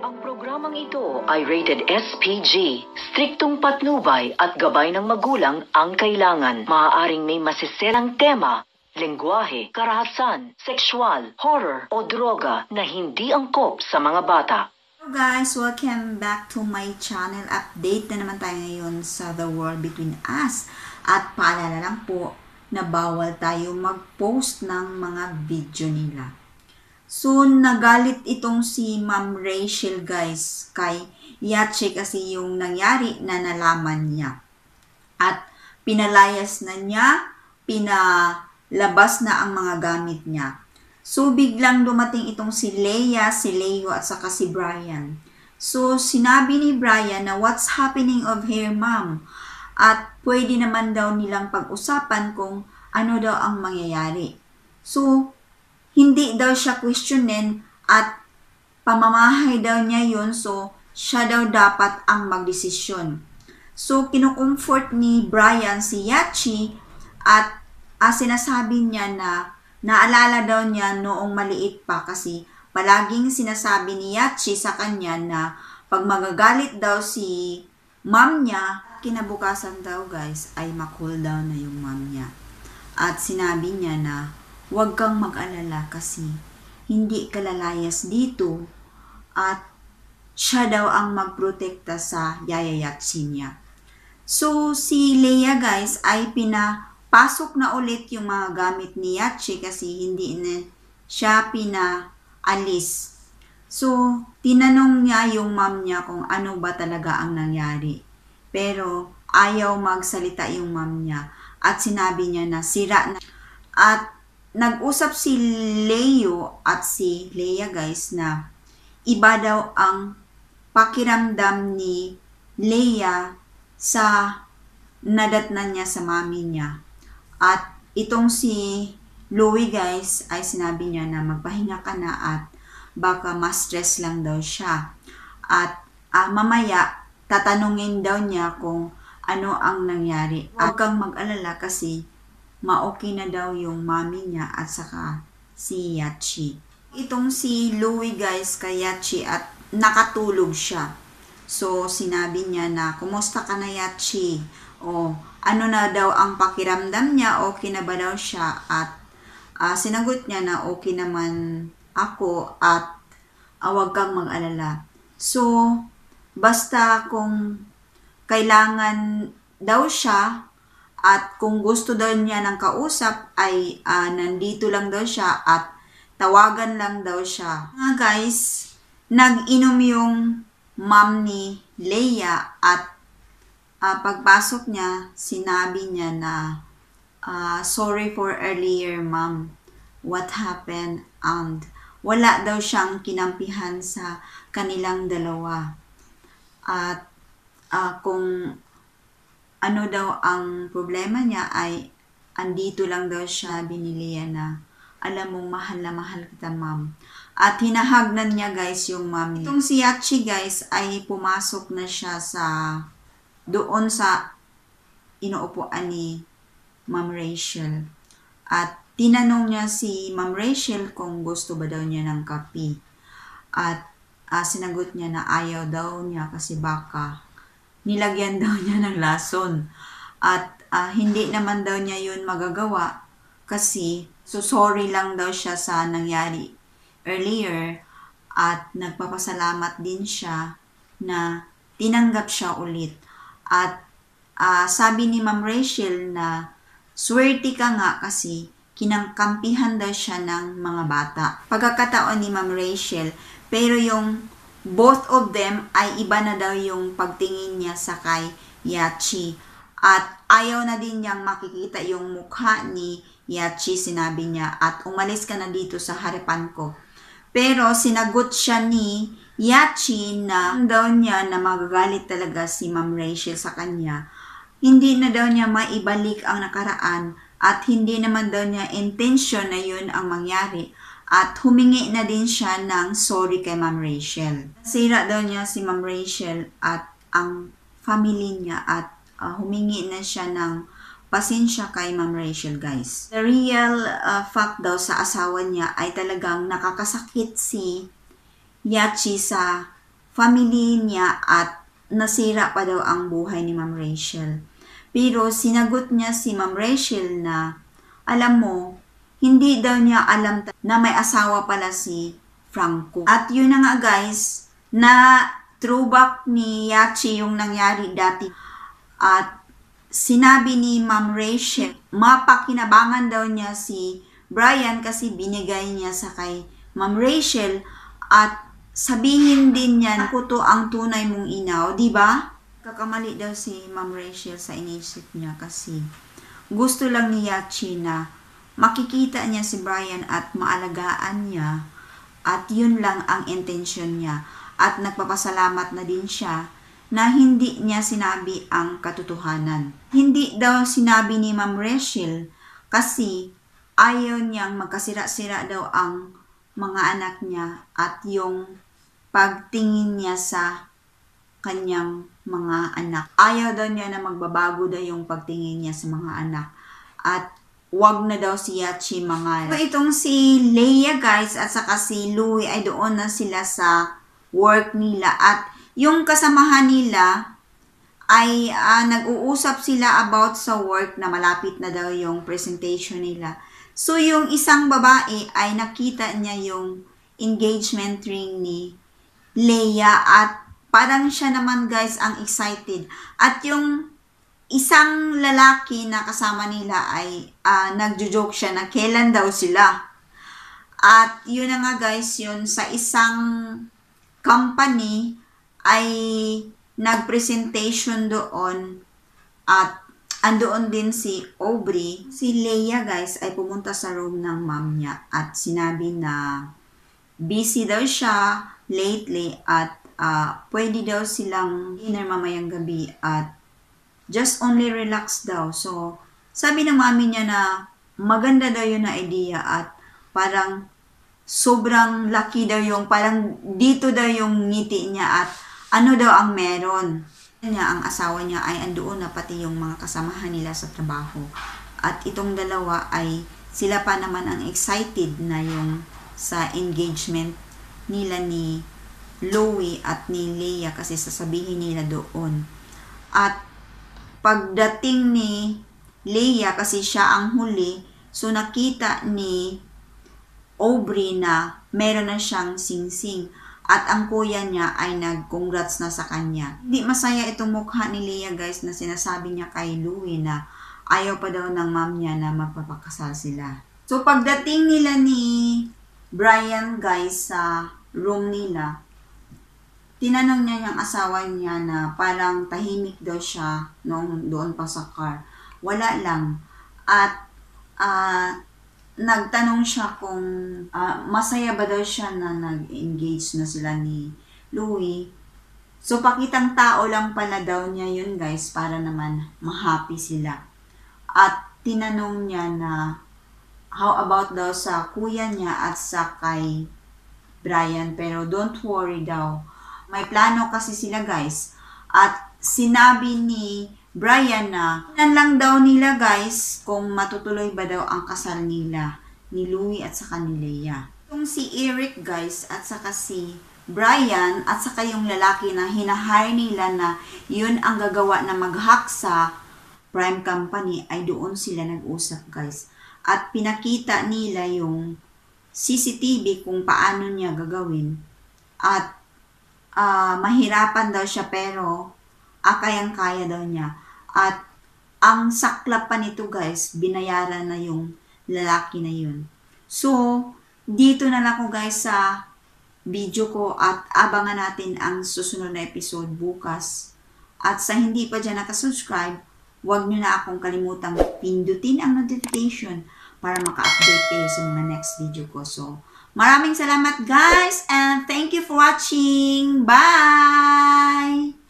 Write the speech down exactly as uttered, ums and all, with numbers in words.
Ang programang ito ay rated S P G. Striktong patnubay at gabay ng magulang ang kailangan. Maaaring may masiserang tema, lengguwahe, karahasan, sexual, horror o droga na hindi angkop sa mga bata. Hello guys! Welcome back to my channel. Update na naman tayo ngayon sa The World Between Us. At paalala lang po na bawal tayo mag-post ng mga video nila. So, nagalit itong si Ma'am Rachel guys kay Yache kasi yung nangyari na nalaman niya. At pinalayas na niya, pinalabas na ang mga gamit niya. So, biglang dumating itong si Leia, si Leo at saka si Brian. So, sinabi ni Brian na what's happening of her mom? At pwede naman daw nilang pag-usapan kung ano daw ang mangyayari. So, hindi daw siya questionin at pamamahay daw niya yun, so siya daw dapat ang magdesisyon. So, kinukomfort ni Brian si Yache at uh, sinasabi niya na naalala daw niya noong maliit pa kasi palaging sinasabi ni Yache sa kanya na pag magagalit daw si mom niya, kinabukasan daw guys ay ma-cool down na yung mom niya. At sinabi niya na huwag kang mag-alala kasi hindi ka lalayas dito at siya daw ang magprotekta sa Yaya Yache niya. So, si Leia guys ay pinapasok na ulit yung mga gamit ni Yache kasi hindi na siya pinaalis. So, tinanong niya yung mom niya kung ano ba talaga ang nangyari. Pero, ayaw magsalita yung mom niya at sinabi niya na sira na. At nag-usap si Leo at si Leia guys na iba daw ang pakiramdam ni Leia sa nadatnan niya sa mami niya. At itong si Louie guys ay sinabi niya na magpahinga ka na at baka ma-stress lang daw siya. At ah, mamaya tatanungin daw niya kung ano ang nangyari. Huwag kang mag-alala kasi ma-okay na daw yung mami niya at saka si Yache. Itong si Louie guys kay Yache at nakatulog siya. So, sinabi niya na, kumusta ka na Yache? O, ano na daw ang pakiramdam niya? Okay na ba daw siya? At uh, sinagot niya na okay naman ako at uh, huwag kang mag-alala. So, basta kung kailangan daw siya at kung gusto daw niya ng kausap ay uh, nandito lang daw siya at tawagan lang daw siya. Nga guys, nag-inom yung mom ni Leia at uh, pagpasok niya, sinabi niya na uh, sorry for earlier mom, what happened? And wala daw siyang kinampihan sa kanilang dalawa. At uh, kung ano daw ang problema niya ay andito lang daw siya, biniliya na alam mong mahal na mahal kita ma'am. At hinahagnan niya guys yung ma'am niya. Itong si Yache guys ay pumasok na siya sa doon sa inuupuan ni Ma'am Rachel. At tinanong niya si Ma'am Rachel kung gusto ba daw niya ng kape. At uh, sinagot niya na ayaw daw niya kasi baka nilagyan daw niya ng lason. At uh, hindi naman daw niya yun magagawa kasi so sorry lang daw siya sa nangyari earlier at nagpapasalamat din siya na tinanggap siya ulit. At uh, sabi ni Ma'am Rachel na swerte ka nga kasi kinangkampihan daw siya ng mga bata. Pagkakataon ni Ma'am Rachel, pero yung both of them ay iba na daw yung pagtingin niya sa kay Yache. At ayaw na din niyang makikita yung mukha ni Yache, sinabi niya. At umalis ka na dito sa harapan ko. Pero sinagot siya ni Yache na daw niya na magagalit talaga si Ma'am Rachel sa kanya. Hindi na daw niya maibalik ang nakaraan at hindi naman daw niya intention na yun ang mangyari. At humingi na din siya ng sorry kay Ma'am Rachel. Sira daw niya si Ma'am Rachel at ang family niya at uh, humingi na siya ng pasensya kay Ma'am Rachel guys. The real uh, fact daw sa asawa niya ay talagang nakakasakit si Yache sa family niya at nasira pa daw ang buhay ni Ma'am Rachel. Pero sinagot niya si Ma'am Rachel na, alam mo, hindi daw niya alam na may asawa pala si Franco. At yun na nga guys, na throwback ni Yachi yung nangyari dati. At sinabi ni Ma'am Rachel, mapakinabangan daw niya si Brian kasi binigay niya sa kay Ma'am Rachel at sabihin din niya, ako to ang tunay mong ina, di ba? Kakamali daw si Ma'am Rachel sa inisip niya kasi gusto lang ni Yachi na makikita niya si Brian at maalagaan niya at yun lang ang intensyon niya at nagpapasalamat na din siya na hindi niya sinabi ang katotohanan. Hindi daw sinabi ni Ma'am Rachel kasi ayaw niyang magkasira-sira daw ang mga anak niya at yung pagtingin niya sa kanyang mga anak. Ayaw daw niya na magbabago daw yung pagtingin niya sa mga anak. At wag na daw si Yachi mangaral. So, itong si Leia guys at saka si Louie ay doon na sila sa work nila. At yung kasamahan nila ay uh, nag-uusap sila about sa work na malapit na daw yung presentation nila. So, yung isang babae ay nakita niya yung engagement ring ni Leia at parang siya naman guys ang excited. At yung isang lalaki na kasama nila ay uh, nagjo-joke siya na kailan daw sila. At yun na nga guys, yun sa isang company ay nag-presentation doon at andoon din si Aubrey. Si Leia guys ay pumunta sa room ng mom niya at sinabi na busy daw siya lately at uh, pwede daw silang dinner mamayang gabi at just only relax daw. So, sabi ng mami niya na maganda daw yun na idea at parang sobrang lucky daw yung, parang dito daw yung ngiti niya at ano daw ang meron. Niya, ang asawa niya ay andoon na pati yung mga kasamahan nila sa trabaho. At itong dalawa ay sila pa naman ang excited na yung sa engagement nila ni Louie at ni Leia kasi sasabihin nila doon. At pagdating ni Leia kasi siya ang huli, so nakita ni Aubrey na meron na siyang singsing. At ang kuya niya ay nag-congrats na sa kanya. Hindi masaya itong mukha ni Leia guys na sinasabi niya kay Louie na ayaw pa daw ng mom niya na magpapakasal sila. So pagdating nila ni Brian guys sa room nila, tinanong niya yung asawa niya na parang tahimik daw siya noong doon pa sa car. Wala lang. At uh, nagtanong siya kung uh, masaya ba daw siya na nag-engage na sila ni Louie. So, pakitang tao lang pala daw niya yun guys para naman ma-happy sila. At tinanong niya na how about daw sa kuya niya at sa kay Brian. Pero don't worry daw. May plano kasi sila guys. At sinabi ni Brian na yan lang daw nila guys kung matutuloy ba daw ang kasal nila ni Louie at saka ni Leia. Yung si Eric guys at saka si Brian at saka yung lalaki na hinahire nila na yun ang gagawa na mag-hack sa Prime Company ay doon sila nag-usap guys. At pinakita nila yung C C T V kung paano niya gagawin. At uh, mahirapan daw siya pero ah, kayang-kaya daw niya. At ang saklap pa nito guys, binayaran na yung lalaki na yun. So, dito na lang ko guys sa video ko at abangan natin ang susunod na episode bukas. At sa hindi pa dyan nakasubscribe, huwag nyo na akong kalimutang pindutin ang notification para maka-update kayo sa mga next video ko. So, maraming salamat guys and thank you for watching. Bye!